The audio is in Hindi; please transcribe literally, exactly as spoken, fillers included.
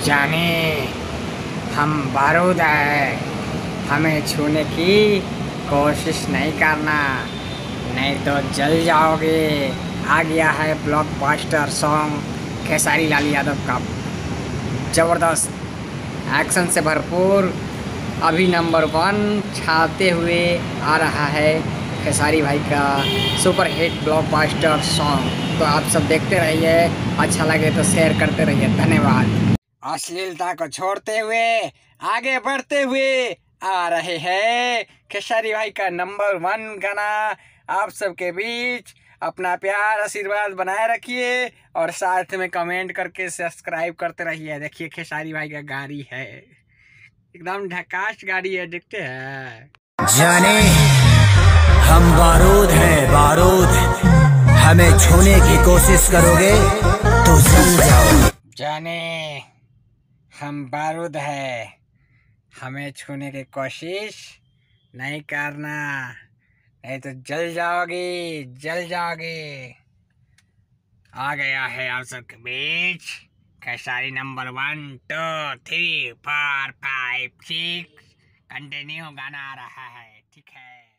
जाने हम बारूद है, हमें छूने की कोशिश नहीं करना, नहीं तो जल जाओगे। आ गया है ब्लॉकबस्टर सॉन्ग खेसारी लाल यादव का, ज़बरदस्त एक्शन से भरपूर, अभी नंबर वन छाते हुए आ रहा है खेसारी भाई का सुपर हिट ब्लॉकबस्टर सॉन्ग। तो आप सब देखते रहिए, अच्छा लगे तो शेयर करते रहिए। धन्यवाद। अश्लीलता को छोड़ते हुए आगे बढ़ते हुए आ रहे हैं खेसारी भाई का नंबर वन गाना। आप सबके बीच अपना प्यार आशीर्वाद बनाए रखिए और साथ में कमेंट करके सब्सक्राइब करते रहिए। देखिए खेसारी भाई का गाड़ी है, एकदम झकास गाड़ी है, देखते हैं। जाने हम बारूद हैं, बारूद, हमें छूने की कोशिश करोगे तो जल जाओ। जाने हम बारूद है, हमें छूने की कोशिश नहीं करना, नहीं तो जल जाओगे, जल जाओगे। आ गया है आप सबके बीच Khesari number one two three four five six continue गाना आ रहा है, ठीक है।